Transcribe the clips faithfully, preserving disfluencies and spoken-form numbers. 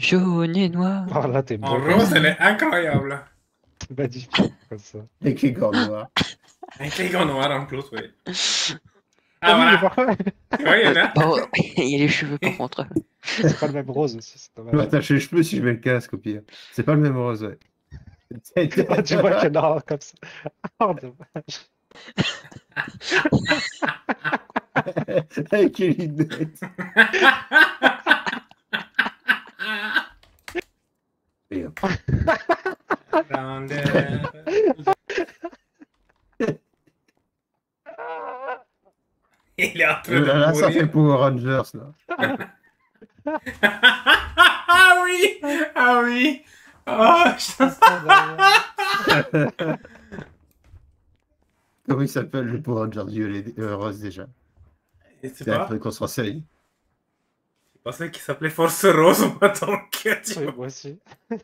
jaune et noir. Oh là, t'es beau. En rose, elle est incroyable. C'est magnifique comme ça. Avec les gants noirs. Avec les gants noirs en plus, oui. Ah, Ah oui, mais voilà. parfois, Ouais, il y en a. Oh, il y a les cheveux par contre. c'est pas le même rose aussi, c'est Je vais dommage. attacher les cheveux si je mets le casque au pire. C'est pas le même rose, ouais. Ah, tu vois qu'il y en a un comme ça. Oh, dommage. Avec les lunettes. Et hop. Down there. Il est en train Oh de là là, ça fait mourir. Power Rangers, là. Ah oui. Ah oui. Oh, je... Comment il s'appelle le Power Ranger violet euh, rose déjà? Et c'est C'est un pas. truc qu'on se renseigne. Je pensais qu'il s'appelait Force Rose, moi, donc, tu Oui, vois. moi aussi. Je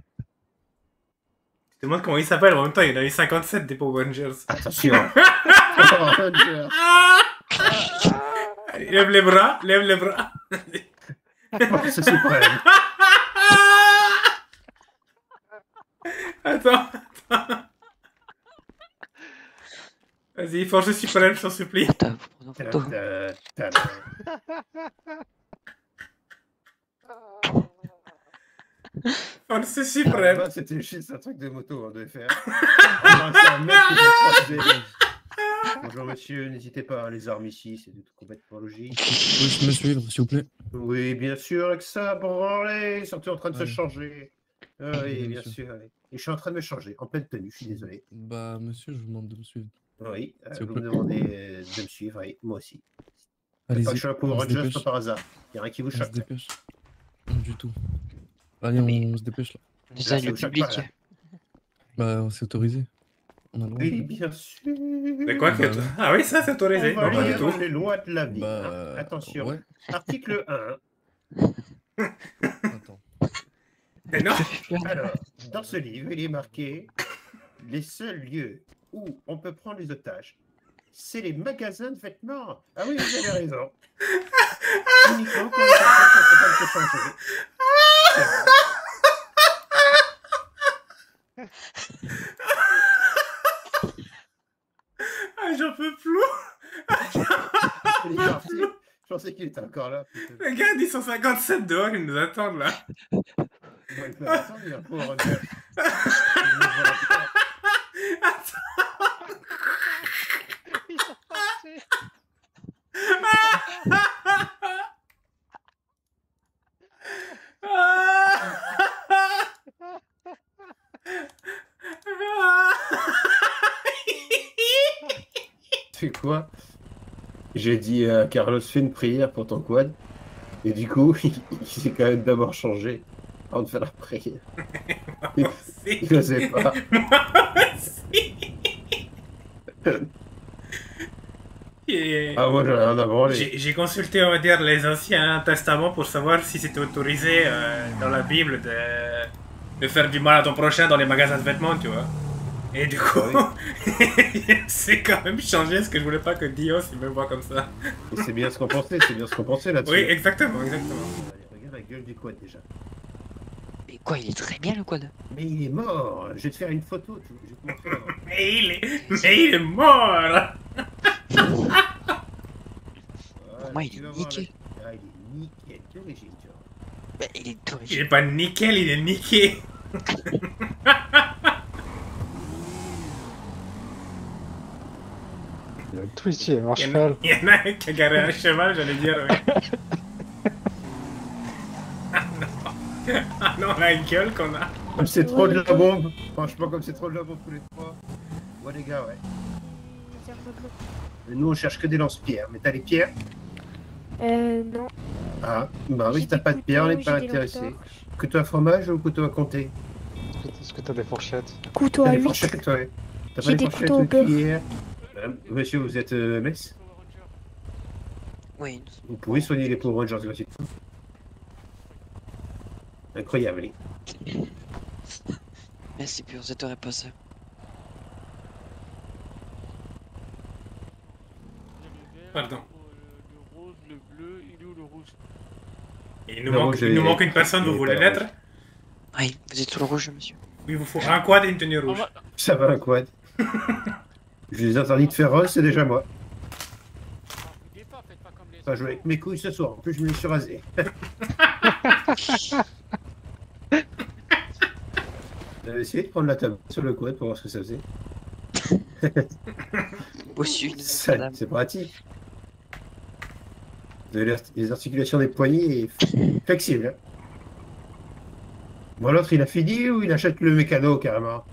te demande comment il s'appelle, en même temps, il y en a eu cinquante-sept des Power Rangers. Attention. Power Rangers. Allez, lève les bras, lève les bras. Force suprême. Attends, attends. Vas-y, Force suprême, je t'en supplie. Attends, faut prendre en photo. Ta- ta- ta- Force Ah, suprême. bah, c'était juste un truc de moto, on devait faire. Ah, c'est un mec qui fait trois D. Bonjour monsieur, n'hésitez pas, les armes ici, c'est de complètement logique. Peux-je me suivre, s'il vous plaît? Oui, bien sûr, avec ça, branlez, ils sont en train de se Ouais. changer. Ah oui, Bien bien sûr. sûr. oui. Et je suis en train de me changer, en pleine tenue, je suis désolé. Bah, monsieur, je vous demande de me suivre. Oui, euh, S'il vous vous me plaît. demandez euh, de me suivre, oui, moi aussi. Pas Allez-y, que je suis un Power on se Rangers, dépêche. pas par hasard. Il y a rien qui vous On se choque. dépêche. Non, du tout. Allez, Mais- on se dépêche là. Des Là, ailes ça vous choque pas, publiques. là. Bah, c'est autorisé. On a le droit. Oui, bien sûr. De quoi que... Bah, ouais. Ah oui, ça, c'est autorisé. On va Non, pas du lire tout. les lois de la vie. Bah, hein. Attention. ouais. Article un. Attends. Mais non. Alors, dans ce livre, il est marqué les seuls lieux où on peut prendre les otages, c'est les magasins de vêtements. Ah oui, vous avez raison. Uniquement quand les personnes sont en train de se changer. C'est vrai. Ah, j'en peux plus. Il est parti. Je pensais qu'il était encore là. putain. Regarde, ils sont cinquante-sept dehors, ils nous attendent là. Bon, il peut attendre, il y a un Power Ranger. Il ne voit pas. Tu sais quoi? J'ai dit à Carlos, fais une prière pour ton quad. Et du coup, il, il s'est quand même d'abord changé avant de faire la prière. Il, aussi. il osait pas. Moi aussi. Et- Ah, moi, j'en ai rien à branler. J'ai j'ai consulté, on va dire, les anciens testaments pour savoir si c'était autorisé euh, dans la Bible de, de faire du mal à ton prochain dans les magasins de vêtements, tu vois. Et du coup, c'est quand même changé parce que je voulais pas que Dios il me voit comme ça. Et c'est bien ce qu'on pensait, c'est bien ce qu'on pensait là-dessus. Oui, exactement, exactement. Allez, regarde la gueule du quad déjà. Mais quoi, il est très bien le quad. Mais il est mort. Je vais te faire une photo. Tu... Je vais te montrer avant. Mais il est, mais il est mort. Voilà, moi, il tu est vas voir nickel. la- Ah, il est nickel. D'origine, tu vois. Bah, il est Il d'origine. est pas nickel, il est niqué. Il y a tout ici, un Il y, en a, cheval. il y en a un qui a garé un cheval, j'allais dire. Ouais. Ah non. Ah non, la gueule qu'on a. Comme c'est trop de la bombe. Franchement, comme c'est trop de la bombe tous les trois. Ouais, les gars, ouais. Mais nous, on cherche que des lance-pierres. Mais t'as les pierres? Euh, non. Ah, bah oui, J'ai si t'as des pas de pierres, on n'est couteaux, pas j'ai des intéressé. lampe-torches. Couteau à fromage ou couteau à compter? Est-ce que t'as des fourchettes? Couteau T'as à des huit. fourchettes, ouais. T'as J'ai pas des des fourchettes couteaux au ou beurre. cuillères? Euh, Monsieur, vous êtes euh, mess? Oui. Vous pouvez soigner les pauvres Rangers gratuitement. Incroyable. Merci pour cette heure passée. Pardon. Le, le rose, le bleu, il est où le rouge? Et il nous, Le manque, rouge il nous est- manque une personne, vous il est voulez pas l'être? Oui, vous êtes sur le rouge, monsieur. Il vous faut un quad et une tenue rouge. Ça va, un quad. Je les interdis de faire rose, c'est déjà moi. Pas jouer avec mes couilles ce soir, en plus je me les suis rasé. J'avais essayé de prendre la table sur le quad pour voir ce que ça faisait. Bossu, Ça, madame. c'est pratique. Vous avez les- les articulations des poignets flexibles. Hein. Bon, l'autre il a fini ou il achète le mécano carrément?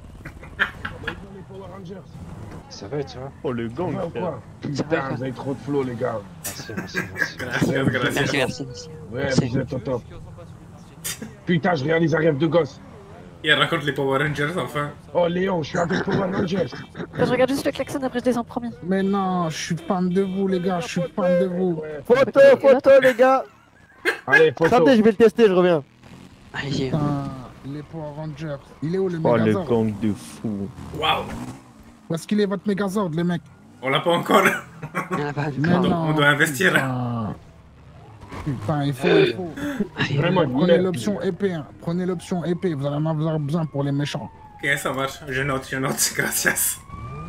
Ça va, tu vois. Oh, le gang, Ça va ou frère. quoi? Putain, vous avez trop de flow, les gars. Merci, merci, merci. Gracias, Merci, gracias. merci, merci. Ouais, Merci. vous êtes au top. Putain, je réalise un rêve de gosse. Il raconte les Power Rangers, enfin. Oh, Léon, je suis avec Power Rangers. Je regarde juste le klaxon, après je descends, promis. Mais non, je suis fan de vous, les gars, je suis fan de vous. Ouais. Photo, photo, les gars. Allez, photo. Attendez, je vais le tester, je reviens. Allez, Putain, les Power Rangers. Il est où le Oh, le Megazord? gang de fous. Waouh. Où est-ce qu'il est votre Megazord, les mecs? On l'a pas encore. il y en a pas Mais On encore. doit- non, on doit investir. Putain, Putain, il faut, il faut. Allez, Vraiment, une Prenez merde. l'option épée, hein. Prenez l'option épée, vous allez en avoir besoin pour les méchants. Ok, ça marche. Je note, je note. Gracias.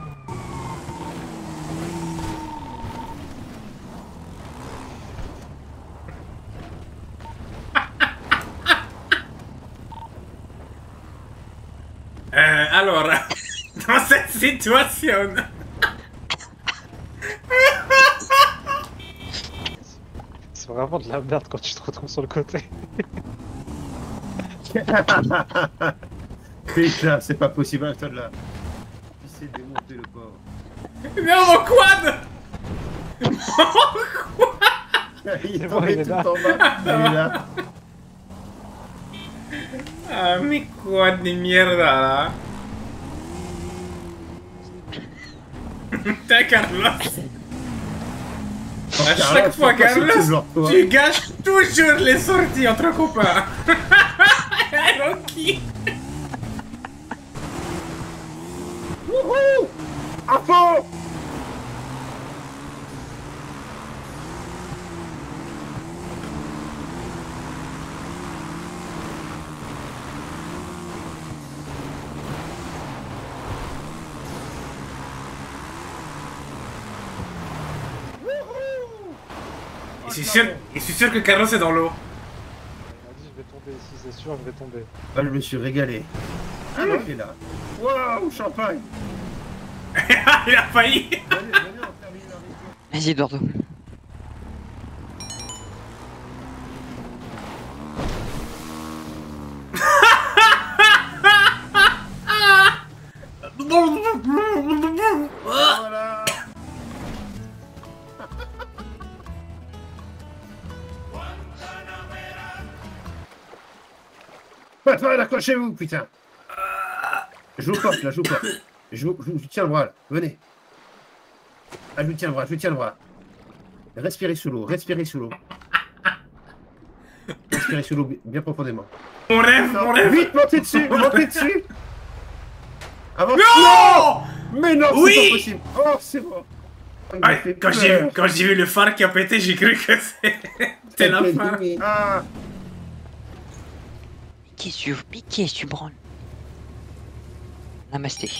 Euh, alors, dans cette situation, C'est vraiment de la merde quand tu te retrouves sur le côté. Putain, c'est pas possible à ce là. Il s'est démonté le pauvre. non, mon quad. Il est bon, tombé il est tout là. en bas. Il est là. Ah, mi quad de mierda, là. Putain, Carlos. À Carlos, chaque fois, pourquoi c'est Carlos, toujours toi tu gâches toujours les sorties entre copains. Rocky. Wouhou! À fond! Je suis sûr, je suis sûr que Carlos est dans l'eau. Il a dit, je vais tomber ici, c'est sûr, je vais tomber. Ah, je me suis régalé. Ah non, il est là. Waouh, champagne! Il a failli. Venez, venez, on termine avec Vas-y, Eduardo. Voilà! Patrick, accrochez-vous, putain! Je vous porte, là, je vous porte. Je vous, je vous tiens le bras, là. Venez. Ah, je vous tiens le bras, je vous tiens le bras. Respirez sous l'eau, respirez sous l'eau. Respirez sous l'eau bi- bien profondément. Mon rêve, mon Non, rêve. vite, montez dessus, montez dessus! Avant... Non. Mais non, Oui. c'est pas possible! Oh, c'est bon! Il m'a Ah, fait quand j'ai peur. quand j'ai vu le phare qui a pété, j'ai cru que c'était la fin. Ah! Qui est-ce que tu, qui est-ce que tu branles? Namasté.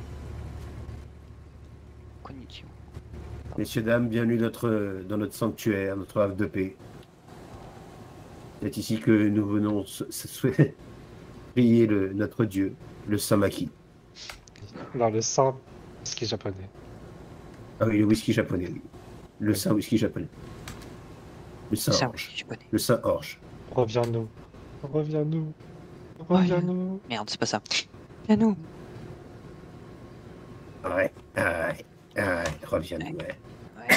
Konnichiwa. Messieurs, dames, bienvenue notre, dans notre sanctuaire, notre havre de paix. C'est ici que nous venons s- s- prier le, notre Dieu, le Saint-Maki. Non, le sang, ce qui est japonais. Ah oui, le whisky japonais, oui. Le Saint-Whisky japonais. Le Ça, Saint-Orge. je connais. Le Saint-Orge. Reviens-nous. Reviens-nous. Reviens-nous. Merde, c'est pas ça. Viens nous. Ouais, ouais, ouais, reviens-nous, ouais. Ouais.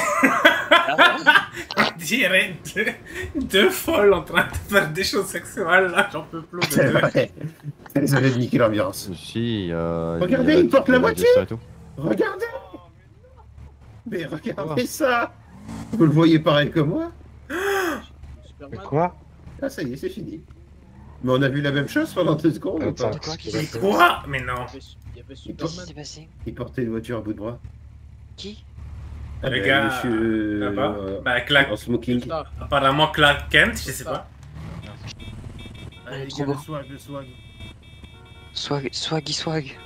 On dirait deux, deux folles en train de faire des choses sexuelles, là, j'en peux plus de C'est deux. vrai. Désolé de niquer l'ambiance. Si, euh, Regardez, y a- il porte la y a moitié. gestion et tout. Regardez! Mais regardez ça! Vous le voyez pareil que moi? Mais quoi? Ah, ça y est, c'est fini. Mais on a vu la même chose pendant deux secondes ou pas? Attends, qu'est-ce qu'il a Mais fait? quoi? Mais non. Il, Qu'est-ce qui por- s'est passé? il portait une voiture à bout de bras. Qui? Le ben, gars monsieur, là-bas, euh, bah, Clark, en smoking. apparemment Clark Kent, je sais pas. Allez, les trop gars, le beau. swag, le swag. Swag, swaggy swag.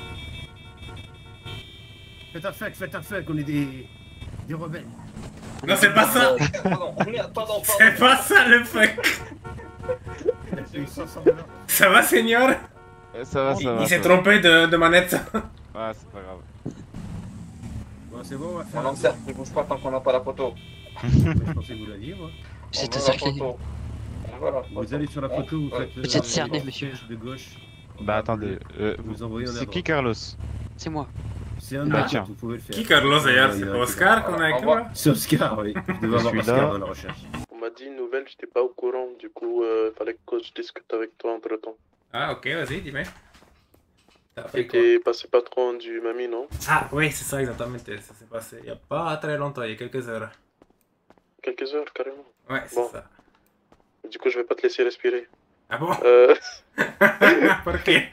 Faites un fuck, faites un fuck, on est des. des rebelles. Non, c'est pas ça. Pardon, merde, pardon, pardon. C'est pas ça le fuck. Il a payé cinq cents dollars. Ça va, Seigneur? Ça va, ça Il, va. il s'est ça va. trompé de, de manette. Ouais, c'est pas grave. Bon, c'est bon, on va Mon faire. lanceur, ne bouge pas tant qu'on n'a pas la photo. Je pensais vous l'aviez, moi. C'est On un veut la cercle. photo. On voit la Vous photo. allez sur la photo, vous Ouais. faites. Vous êtes cerné, monsieur. De gauche. Bah attendez, euh, Vous envoyez en c'est avant. qui Carlos? C'est moi. C'est un Bah, autre, tiens. vous pouvez le faire. Qui Carlos d'ailleurs? Ouais, il y C'est en a un qui Oscar va. qu'on a avec Au revoir. toi? C'est Oscar, oui. Je devais avoir suis Oscar là. dans la recherche. On m'a dit une nouvelle, j'étais pas au courant, du coup, euh, fallait que je discute avec toi entre temps. Ah, ok, vas-y, dis-moi. T'as fait quoi? T'es passé patron du Mamie, non? Ah, oui, c'est ça exactement. Ça s'est passé il y a pas très longtemps, il y a quelques heures. Quelques heures, carrément. Ouais, c'est Bon. ça. Du coup, je vais pas te laisser respirer. Ah bon? Euh, Por qué?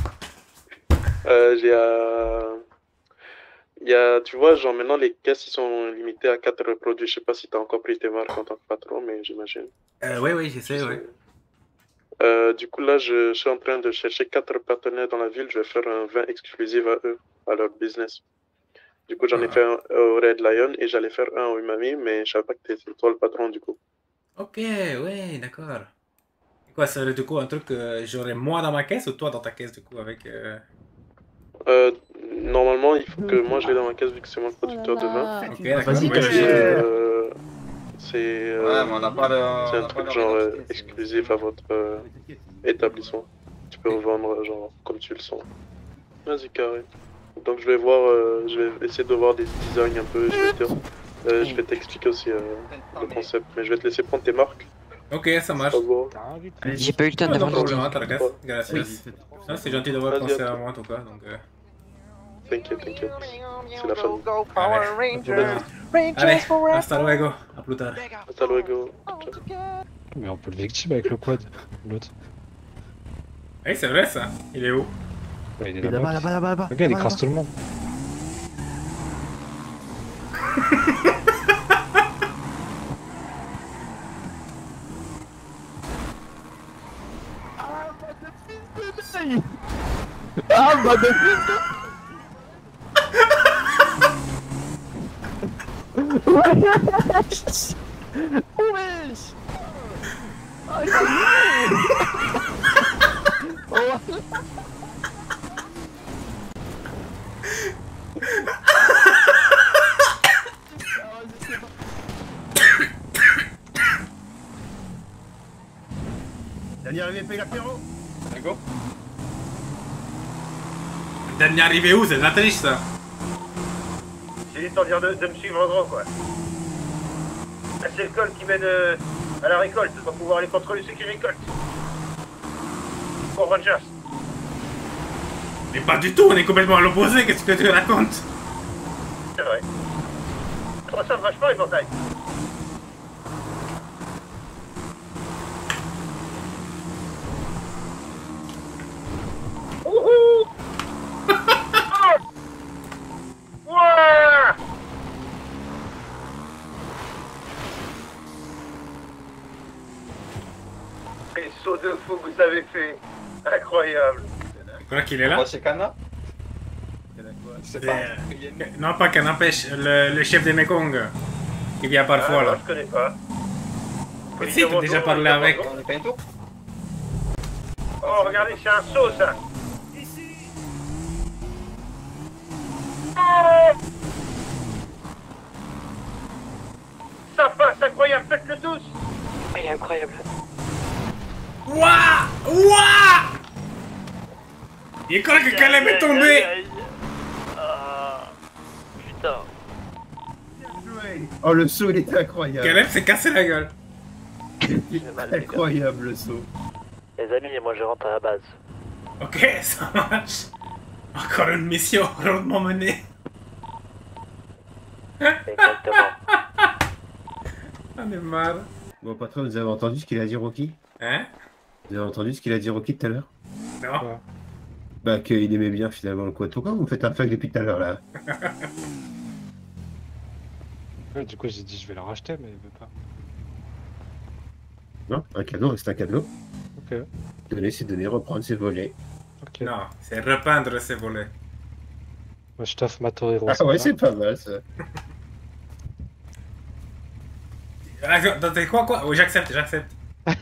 euh, j'ai euh... Il y a, tu vois, genre maintenant les caisses ils sont limitées à quatre produits. Je sais pas si t'as encore pris tes marques en tant que patron, mais j'imagine. Euh, oui, oui, je sais, oui. Euh, du coup, là, je, je suis en train de chercher quatre partenaires dans la ville. Je vais faire un vin exclusif à eux, à leur business. Du coup, j'en ai Ah. fait un au Red Lion et j'allais faire un au Umami, mais je savais pas que t'étais toi le patron, du coup. Ok, ouais, d'accord. Et quoi, ça serait du coup un truc que j'aurais moi dans ma caisse ou toi dans ta caisse du coup avec... Euh... Euh, normalement, il faut que moi je l'ai dans ma caisse vu que c'est moi le producteur de vin. Ok, d'accord. Vas-y, ouais, cache- je- Euh, c'est euh, Ouais, mais on n'a pas le. c'est on un n'a truc pas genre leur euh, identité, c'est- exclusif à votre euh, établissement. Tu peux revendre genre comme tu le sens. Vas-y, carré. Donc je vais voir, euh, je vais essayer de voir des designs un peu. Je vais te dire, euh, je vais t'expliquer aussi euh, le concept, mais je vais te laisser prendre tes marques. Ok, ça marche. Au revoir. J'ai pas eu le temps Pas de d'avoir le problème, dit. hein, Targas. Oui, Gracias. faites- Ah, c'est gentil d'avoir Vas-y, pensé à à toi. moi en tout cas, donc... Euh... T'inquiète, t'inquiète. C'est la famille. Allez, allez, hasta luego, à plus tard. Hasta luego. Ciao. Mais on peut le victime avec le quad. L'autre. Eh, c'est vrai ça. Il est où? Ouais, il est Et là-bas, là-bas. là-bas, là-bas, là-bas. Le gars, il là-bas, écrase tout le monde. Ah, bah de fils de... Wesh. Wesh. Ah, il a oh. Dernier arrivé paye l'apéro. Go. Dernier arrivé où? C'est de la triche ça. J'ai dit de, de, de me suivre en gros, quoi. Ah, c'est le col qui mène euh, à la récolte. On va pouvoir aller contrôler ceux qui récoltent. Pour bonne chance. Mais pas du tout, on est complètement à l'opposé, qu'est-ce que tu racontes? C'est vrai. Ça ressemble vachement à une montagne. Wouhou. Ouah. Quel saut de fou que vous avez fait. Incroyable. Tu crois qu'il est là? Moi, c'est Kana. Je sais pas. Euh, Il y a une- Non, pas qu'un empêche, le, le chef des Mekong. Il vient parfois Ah, là. non, je connais pas. Mais si, t'as déjà parlé avec. On est pas une tour. Oh, regardez, c'est un saut, ça. Oh. Ça passe, incroyable, faites-le tous. Il est incroyable. Ouah! Ouah! Il croit que Caleb est tombé! Putain. Oh, le saut, il était incroyable. Caleb s'est cassé la gueule. Incroyable, le saut. Les amis, moi je rentre à la base. Ok, ça marche. Encore une mission rondement menée. Exactement. On est marre. Bon, patron, vous avez entendu ce qu'il a dit, Rocky? Hein? Vous avez entendu ce qu'il a dit, Rocky, tout à l'heure? Non? Bah, qu'il aimait bien, finalement, le quad. Pourquoi vous me faites un fuck depuis tout à l'heure, là? Ouais, du coup, j'ai dit je vais le racheter, mais il veut pas. Non, un cadeau, c'est un cadeau. Ok. Ok. Donner, c'est donner, reprendre, c'est voler. Ok. Non, c'est repeindre ses volets. Moi, je t'offre ma Torero. Ah ouais, c'est pas mal ça. Ah, t'as quoi, quoi? Oui, j'accepte, j'accepte.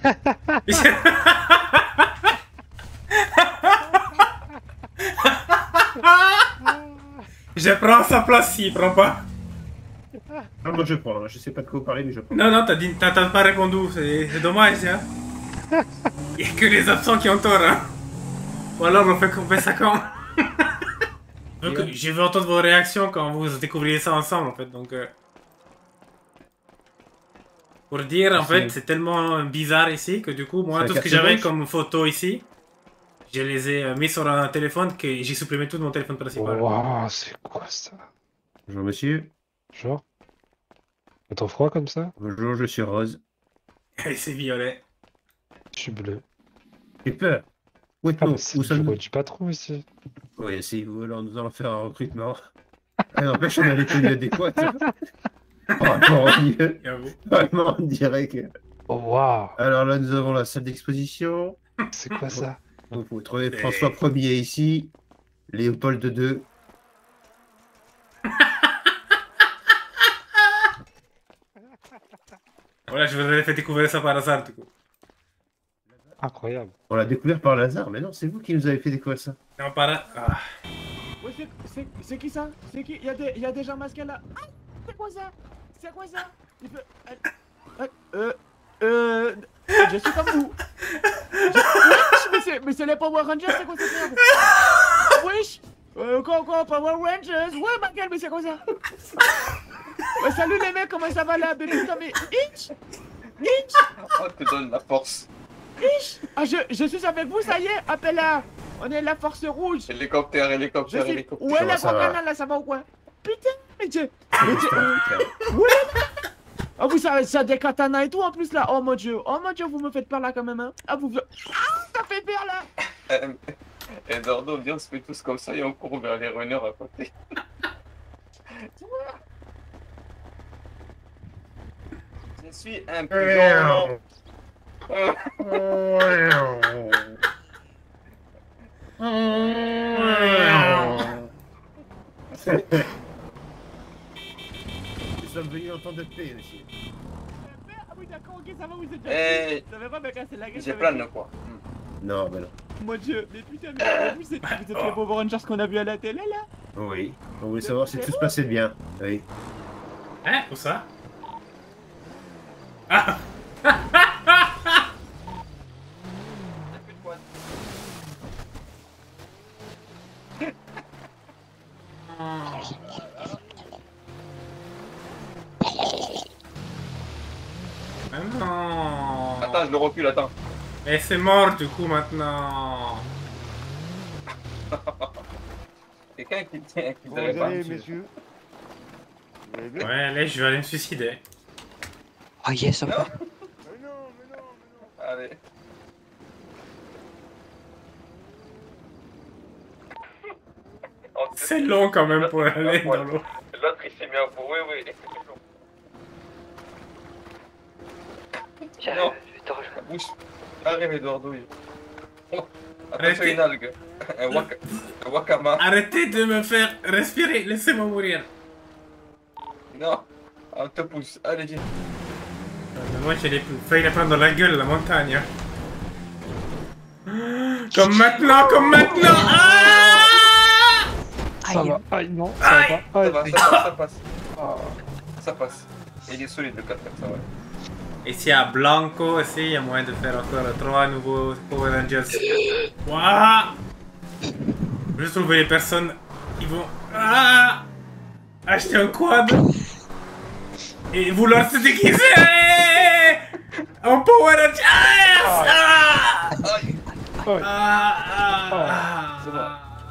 Je prends sa place s'il prend pas. Ah, moi je prends, je sais pas de quoi vous parlez, mais je prends. Non, non, t'as dit, t'as pas répondu, c'est dommage, hein. Il y a que les absents qui ont tort, hein. Ou alors on fait couper ça quand. Donc, je veux entendre vos réactions quand vous découvriez ça ensemble, en fait, donc... Euh... Pour dire, en fait, c'est tellement bizarre ici que du coup, moi, tout ce que j'avais comme photo ici, je les ai mis sur un téléphone que j'ai supprimé tout de mon téléphone principal. Waouh, c'est quoi ça? Bonjour monsieur. Bonjour. T'as froid comme ça? Bonjour, je suis rose. Et c'est violet. Je suis bleu. J'ai peur. Où Ah, est-on? bah, c'est Où le sommes-nous? bureau du patron ici. Oui, si, vous, alors nous allons faire un recrutement. Ah, n'empêche, on a les tenues adéquates. Vraiment, on dirait... Vraiment, on dirait que... Oh, waouh. Alors là, nous avons la salle d'exposition. C'est quoi ça? Vous pouvez trouver François Ier ici, Léopold deux. Voilà, je vous avais fait découvrir ça par hasard, du coup. Incroyable. On l'a découvert par hasard, mais non, c'est vous qui nous avez fait découvrir ça. Non, par hasard. Ah. Ouais, c'est- c'est c'est qui ça? C'est qui? Y'a des, y a des gens masqués là. Ah, c'est quoi ça? C'est quoi ça? Il peut... Euh, euh, euh, je suis comme vous. Je... Mais c'est mais c'est les Power Rangers, c'est quoi cette merde? Wesh! Euh, quoi, quoi, Power Rangers? Ouais, ma gueule, mais c'est quoi ça? Ouais, salut les mecs, comment ça va là? Mais putain, mais... Itch! Itch! On te donne la force. Itch! Ah, je, je suis avec vous, ça y est, appelle là! On est la force rouge! Hélicoptère, Je hélicoptère, suis... hélicoptère. Ouais, la ça va. canal là, ça va ou quoi? Putain, mais tu... Mais tu... Ouais! Ah, vous, ça, ça a des katanas et tout en plus là! Oh mon dieu! Oh mon dieu, vous me faites peur là quand même, hein! Ah, vous... Ah, ça fait peur là! Et Dordo, viens, on se fait tous comme ça et on court vers les runners à côté. Je suis un pigeon. Nous sommes venus en temps de paix, monsieur. Ah oui, d'accord, ok, ça va, vous êtes Eh, ça va pas me casser la gueule. j'ai ça plein va. de quoi. Non, ben non. Mon dieu, mais putain, mais vous êtes, vous êtes les Power Rangers qu'on a vu à la télé là? Oui. On voulait savoir si tout se passait bien. Oui. Hein? Où ça? Ah! Ah non! Attends, je le recule, attends. Mais c'est mort du coup maintenant! Quelqu'un qui tient, qui Bon, devrait vous pas allez, me tuer. messieurs? Vous allez bien? Ouais, allez, je vais aller me suicider. Oh yes, ça va. Allez. C'est long quand même pour aller dans l'eau. L'autre il s'est mis à bout, oui, oui. Non, je vais te rejoindre. Bouge. Arrive, Eduardo. Oh, attention, Arrêtez. une algue. Un, waka... un wakama. Arrêtez de me faire respirer, laissez-moi mourir. Non, on te pousse. Allez, viens. Euh, Moi j'ai failli la prendre dans la gueule, la montagne. hein. Comme maintenant, comme maintenant! Ah! Ça va. Aïe, non. Ça Aïe. va. Ça va, Aïe. ça passe, ça passe. Ça passe. Il est solide le quatre quatre, ça va. Ici à Blanco aussi, il y a moyen de faire encore trois nouveaux Power Rangers. Waouh! Juste trouver les personnes qui vont ah! acheter un quad et vouloir se déguiser en Power Rangers! Ah! Aïe. Ah! Ah! C'est bon.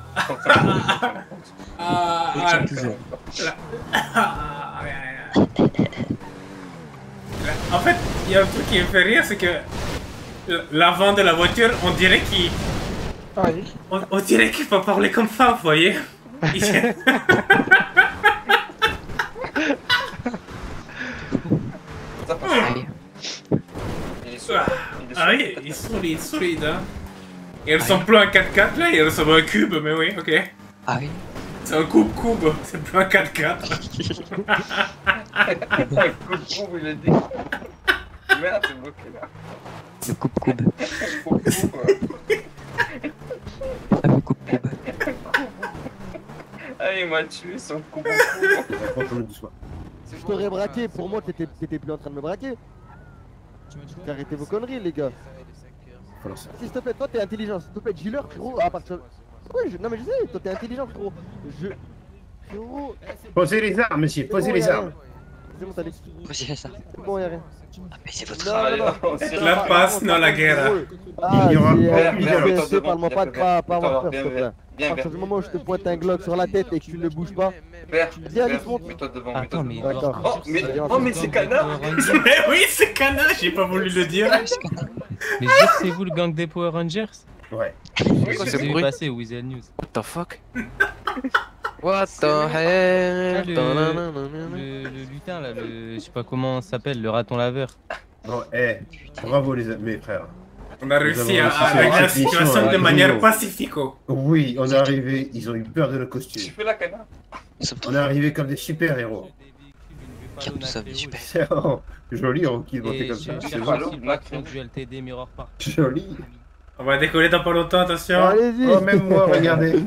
Ah! Et Ah! tiens, toujours. Ah, ouais, ouais, ouais. En fait, il y a un truc qui me fait rire, c'est que l'avant de la voiture, on dirait qu'il... Aïe. On, on dirait qu'il faut parler comme ça, vous voyez. Il- Ça passe. Il est solide. Ah, ah oui, ils sont solides, solides, hein. Il ressemble plus à un quatre quatre là, il ressemble à un cube, mais oui, ok. Ah oui. C'est un coupe-coupe, c'est plus un quatre quatre. Un coupe-coupe, il a dit. Merde, c'est bloqué là. Le coupe-coupe. Coupe-coupe. Ah, le coupe-coupe. Ah, il m'a tué son coupe-coupe. Je t'aurais braqué, pour moi t'étais t'étais plus en train de me braquer. Arrêtez vos conneries les gars. S'il te plaît, toi t'es intelligent, s'il te plaît, dealer frérot, à partir... Ouais, je... non mais je sais, toi t'es intelligent frérot. Je... Frérot... Posez les armes, monsieur, posez les armes. C'est bon, t'as les... Posez les armes. C'est bon, y'a rien. Ah, mais c'est votre... Non, non, non. La passe, non la guerre. Ah, Il y aura c'est... Parle-moi pas, pas, pas avoir peur, s'il te plaît. À partir du moment où je te pointe un Glock sur la tête et que tu ne bouges pas, tu me dis allez, monte. Mets-toi devant, Attends, mais... D'accord. Oh, mais, oh, mais c'est canard. Mais oui, c'est canard, j'ai pas voulu le dire. Mais dire c'est vous le gang des Power Rangers? Ouais. Qu'est-ce qui s'est passé au Weasel News? What the fuck? What the hell? Le, le, le lutin là, le, je sais pas comment ça s'appelle, le raton laveur. Bon, eh, bravo les mes frères. On a réussi à régler la situation de manière pacifique. Oui, on est arrivé, ils ont eu peur de nos Tu costumes. fais la canard. On est arrivé comme des super-héros. Comme ça, super. C'est oh, joli, on qui montait Et comme je ça. C'est cherche joli. aussi le patron du L T D Mirror Park. Joli. On va décoller dans pas longtemps, attention. Allez-y. Oh, même moi, regardez.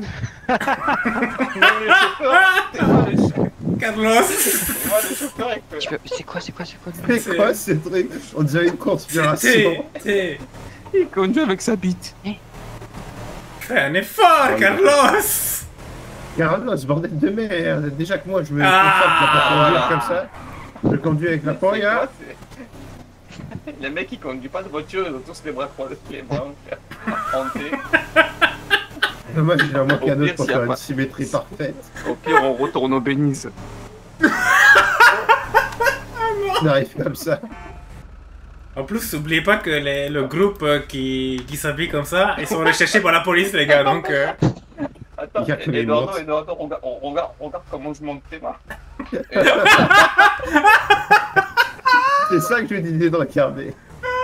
Carlos. Tu peux- C'est quoi, c'est quoi, c'est quoi? C'est quoi ce truc? On dirait une conspiration. T'es... Il conduit avec sa bite. Fais un effort, Carlos. Carlos, bordel de merde. Déjà que moi, je me Ah. conforte de conduire comme ça. Je conduis avec la poya. Les mecs qui conduisent pas de voiture, ils ont tous les bras croisés, les bras frontés. Dommage, il en manque Au un autre pire, pour s'il y a faire une pas- symétrie parfaite. Au pire, on retourne au Bénize. On arrive comme ça. En plus, n'oubliez pas que les- le groupe euh, qui, qui s'habille comme ça, ils sont recherchés par la police, les gars, donc... Euh... Attends, Il y a que les Eduardo, morts. Eduardo, regarde, on- regarde, regarde comment je monte tes mains. C'est ça que je lui disais de regarder.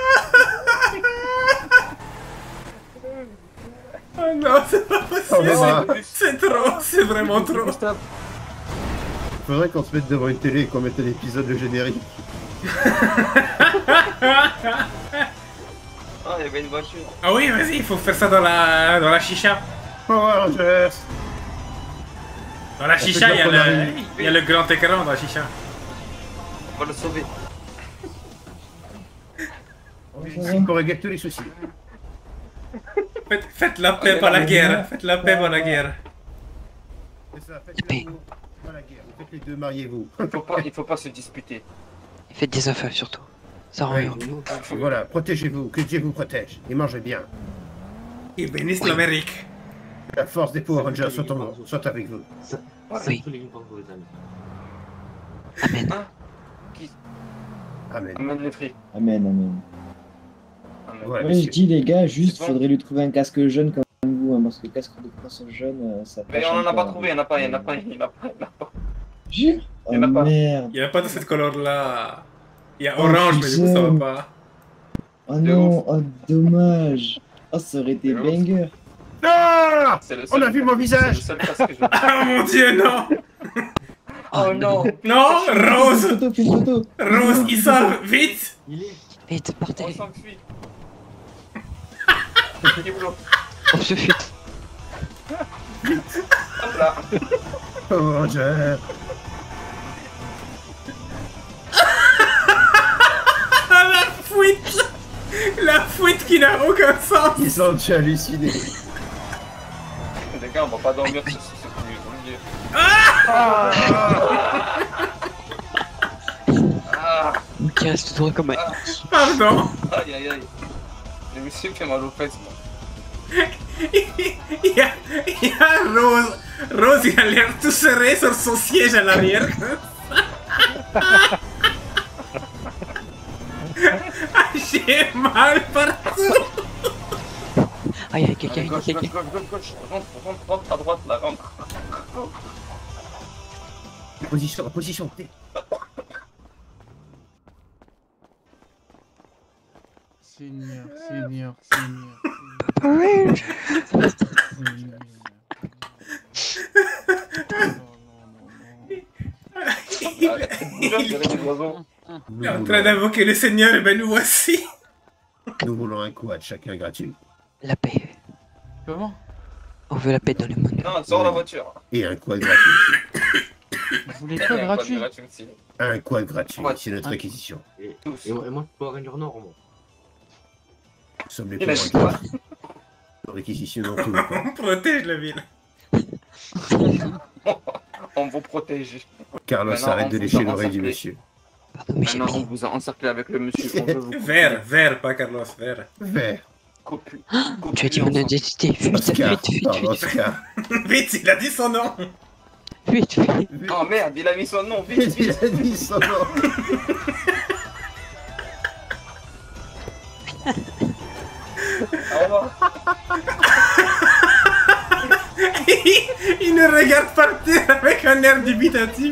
Oh non, c'est pas On est bras. possible. C'est trop, c'est vraiment trop. Faudrait qu'on se mette devant une télé et qu'on mette l'épisode de générique. Ah, il y avait une voiture. Ah oui, vas-y, il faut faire ça dans la, dans la chicha. Power Rangers. Dans la On chicha, peut il y, a dire qu'on le, arrive. il y a le grand écran dans la chicha. On va le sauver. Ici pour régler tous les soucis. Faites, faites la paix, pas la guerre. Faites la paix, pas la guerre. C'est ça, faites l'amour, pas la guerre. Faites les deux, mariez-vous. Il faut pas, il faut pas se disputer. Faites des affaires surtout. Ça rend Oui. mieux. Voilà, protégez-vous, que Dieu vous protège. Et mangez bien. Et bénisse l'Amérique. La force des Power Rangers soit, en, soit avec vous. Oui. Amen. Amen. Amène les frites. Amen, amen. Amen. Ouais, Moi je monsieur. dis les gars, juste C'est bon. faudrait lui trouver un casque jaune comme vous, hein, parce que le casque de poisson jaune, euh, ça Mais fâche on en a un pas peu, trouvé, il y en a pas, il y en a pas, il y en a pas, il y en a pas. Jure Oh Il y en a pas. merde. Il n'y a pas de cette couleur-là. Il y a Oh, orange, mais du coup, ça va putain. pas. Oh non, oh dommage. Oh ça aurait été C'est ouf. banger. Ah, C'est le on a seul- vu mon C'est le visage. seul casque que je... Ah mon dieu, non. Oh non. Non, Fais une Rose. photo, fais une photo. Rose, ils savent, vite. Vite, On partez. s'enfuit. Qui boulot. On se fuite. Hop là. Power Rangers. Ah, la fuite. La fuite qui n'a aucun sens. Ils sont déjà hallucinés. Les gars, on va pas dormir sur ce ce coup, je vous le dis. Ah. Qui reste droit comme un... Pardon. Aïe aïe aïe. Je me suis fait mal aux fesses, moi. Il y a, il y a Rose. Rose, il a l'air tout serré sur son siège à l'arrière. Ah, j'ai mal partout. Aïe, aïe, aïe, aïe, Gauche, aïe, gauche, aïe. gauche, gauche, gauche. Rentre, rentre, rentre, à droite, là, rentre. Position, position. Seigneur, Seigneur, Seigneur. Orange. Il est en train d'invoquer le Seigneur, et ben nous voici. Nous voulons un quad, chacun gratuit. La paix. Comment? On veut la paix dans le monde. Non, sors la voiture. Et un quad gratuit. Vous voulez quoi gratuit? Un quad gratuit, c'est notre réquisition. Et, et, moi, et moi, Power Ranger Nord, moi. Nous sommes les Il a Power dit quoi? Rangers. Nous réquisitionnons tout le temps. On protège la ville. On vous protège. Carlos, Maintenant, arrête on de vous lécher a l'oreille du encerclé. monsieur. Maintenant, on vous a encerclé avec le monsieur. On veut vous Vert, vert, pas Carlos, vert. Vert. copu. Tu as dit mon identité. Vite, Oscar, vite, vite, pardon, vite. Oscar. Vite, il a dit son nom. Vite, vite. Oh merde, il a mis son nom, vite, Il vite. a dit son nom. Au revoir. il, il ne regarde partir avec un air dubitatif.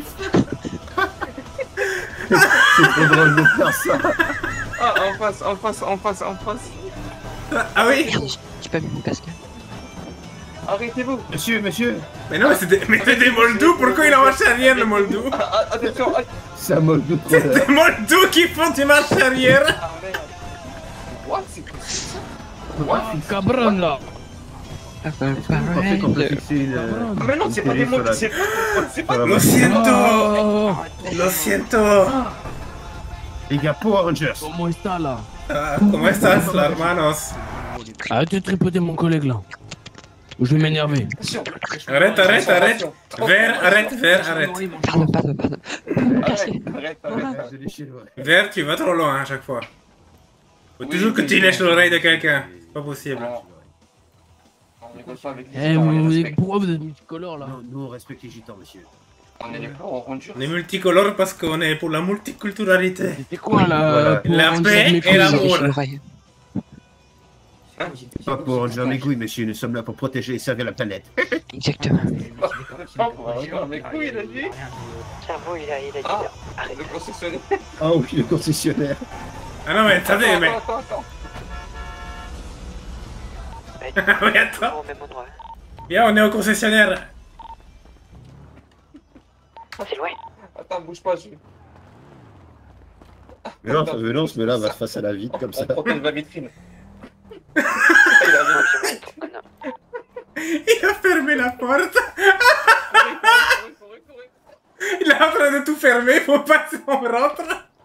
C'est trop drôle de faire ça. Ah, en face, en face, en face, en face. Ah oui. J'ai pas mis mon casque. Arrêtez-vous. Monsieur, monsieur. Mais non, mais c'était mais c'était Moldou, pourquoi il a marché arrière le Moldou? Ah, ah, attention. Ah. C'est un Moldou. C'est des Moldou qui font du marche arrière. Ah merde. What, c'est quoi ça? What? Cabron là. Pensez qu'on peut fixer une. Ah, mais non, c'est pas des mots, c'est pas c'est pas Lo siento. Lo siento. Les gars, Power Rangers. Comment está là? Ah, ¿Cómo estás, la hermanos? Arrête de tripoter mon collègue là. Ou je vais m'énerver. Arrête, arrête, arrête. Vert, arrête, vert, arrête. Pardon, pardon, pardon. Arrête, arrête, arrête. Vert, tu vas trop loin à chaque fois. Faut toujours que tu lèches l'oreille de quelqu'un. C'est pas possible. On rigole pas avec les Eh, gitans, on les vous, respecte. pourquoi vous êtes multicolore là? Non, nous on respecte les gitans, monsieur. On est les Power Rangers. On est multicolore parce qu'on est pour la multiculturalité. C'est quoi là? Voilà. pour La rendre paix mes et couilles l'amour. Pas pour ranger mes couilles, monsieur. Nous sommes là pour protéger et servir la planète. Exactement. Pas pour ranger mes couilles, il a dit. Cerveau, il a, il a dit. Ah, Arrête. le concessionnaire. Ah oui, le concessionnaire. Ah non, mais attendez, Attends, mais. attends, attends. Oui, attends. Au même endroit. Viens, on est au concessionnaire. C'est loin. Attends, bouge pas, je... Mais non, venons, on se met là, on va face à la vitre comme ça. On protège la vitrine. Il a Il a fermé la porte. Il est en train de tout fermer, faut pas qu'on rentre.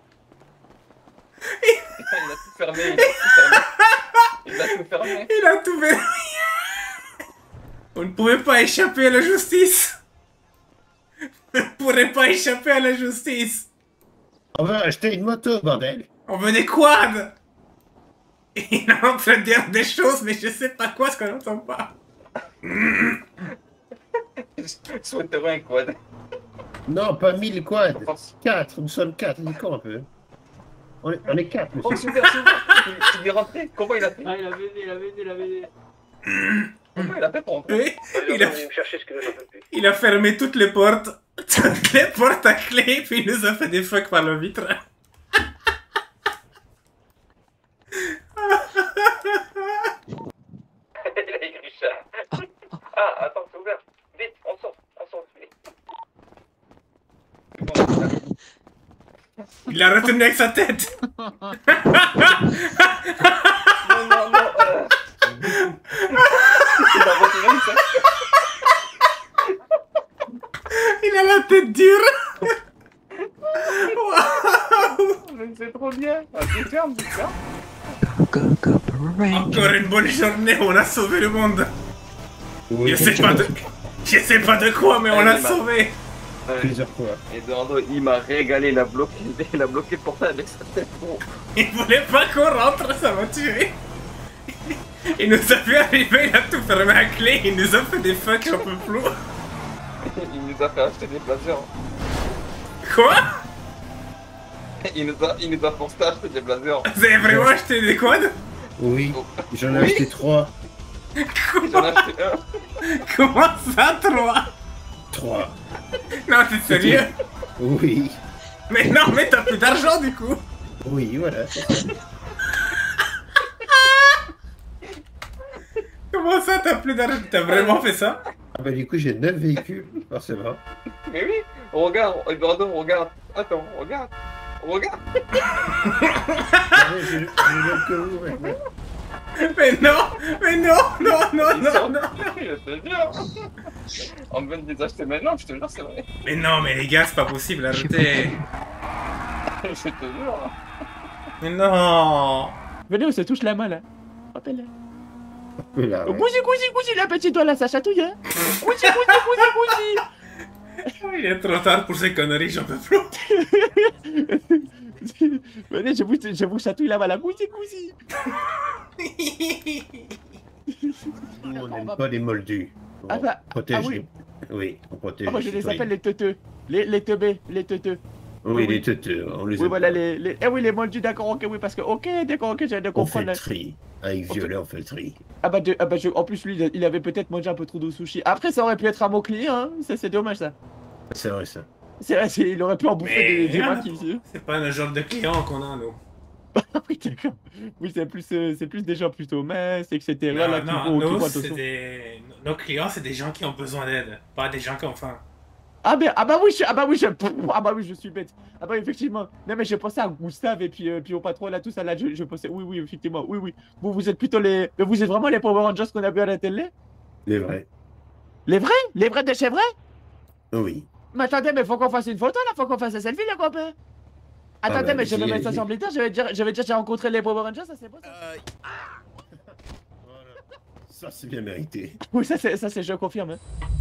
Il a tout fermé, il a tout fermé. Il a tout fermé. Il a tout verrouillé. On ne pouvait pas échapper à la justice. On ne pourrait pas échapper à la justice. On va acheter une moto, bordel. On veut des quads. Il est en train de dire des choses, mais je sais pas quoi, ce qu'on n'entend pas. Souhaiterais un quad. Non, pas mille quads. Quatre, nous sommes quatre, on est con un peu. On est, on est quatre, monsieur. Oh, super, super. Il, il est rentré. Comment il a fait? Ah, il a venu, il a venu, il a venu. Comment il a fait pour rentrer? Oui, il a, il a fermé toutes les portes, toutes les portes à clé, puis il nous a fait des fuck par la vitre. Il a écrit ça. Ah, attends, c'est ouvert. Vite, on sort, on sort. Vite. Il a retenu avec sa tête. Non, non, non. Euh... Il a retiré ça. Il a la tête dure. Mais c'est trop bien. Ah, tu fermes, tu fermes. Encore une bonne journée, on a sauvé le monde. Oui, je sais pas de... Je sais pas de quoi, mais on l'a sauvé. Plusieurs fois. Eduardo, il m'a régalé, il a bloqué, il a bloqué le portail avec sa tête. Il voulait pas qu'on rentre, ça m'a tué. Il nous a vu arriver, il a tout fermé à clé, il nous a fait des fucks un peu flou. Il nous a fait acheter des blazers. Quoi? Il nous a, il nous a forcé à acheter des blazers. Vous avez vraiment acheté des quads? Oui, j'en ai Oui. acheté trois. J'en ai acheté un. Comment ça, trois? Trois. Non, t'es sérieux? Oui. Mais non, mais t'as plus d'argent du coup. Oui, voilà. Comment ça, t'as plus d'arrêt? T'as vraiment fait ça? Ah bah du coup j'ai neuf véhicules, forcément. Mais oui, regarde, Eduardo, regarde. Attends, regarde. Regarde. je, je, je que vous maintenant. Mais non, mais non, non, non, non, non. Je te jure. On vient de les acheter maintenant, je te jure, c'est vrai. Mais non, mais les gars, c'est pas possible, arrêtez. Je te jure. Mais non. Venez, on se touche la main là. Hop-là. Là, ouais. Gousi, gousi, gousi, la petite doigt là, ça chatouille, hein. Gousi, gousi, gousi, gousi. Il est trop tard pour ces conneries, j'en peux plus. Venez, je vous, je vous chatouille là-bas, la gousi, gousi. Nous, on n'aime pas les moldus. On Ah bah, protège ah oui. les... Oui, on protège Ah, moi je les citoyens. appelle les teuteux. Les, les teubés, les teuteux. Oui, Oui, les oui. teuteux, on les Oui, aime voilà, pas. les, les... Eh oui, les moldus, d'accord, ok, oui, parce que, ok, d'accord, ok, j'ai de On fait comprendre. le là. tri. Avec On fait- Violet, on fait le tri. Ah bah, de- ah bah je- en plus, lui, il a- il avait peut-être mangé un peu trop de sushi. Après, ça aurait pu être un mot client, hein. Ça, c'est dommage, ça. C'est vrai, ça. C'est vrai, c'est- il aurait pu en bouffer Mais des, des hein, maquis, ici. c'est pas le genre de client qu'on a, nous. Oui, d'accord. Oui, c'est plus, euh, c'est plus des gens plutôt minces, et cetera. Non, là, qui non, font- qui nous, font c'est attention. des... Nos clients, c'est des gens qui ont besoin d'aide, pas des gens qui ont faim. Ah, mais, ah bah oui, je, ah bah oui, je, ah bah oui, je suis bête. Ah bah oui, effectivement. Non mais j'ai pensé à Gustave et puis, euh, puis au patron là, tout ça là, je, je pensais, oui, oui, effectivement, oui, oui. Vous, vous êtes plutôt les, mais vous êtes vraiment les Power Rangers qu'on a vu à la télé? Les vrais. Les vrais? Les vrais de chez vrais? Oui. Mais attendez, mais faut qu'on fasse une photo là, faut qu'on fasse un selfie les copains. Attendez, bah, mais je vais allez-y, mettre ça allez-y. sur Twitter, je vais dire, je vais dire j'ai rencontré les Power Rangers, ça c'est beau ça? Ça, c'est bien mérité. Oui, ça c'est, ça c'est, je confirme. Hein.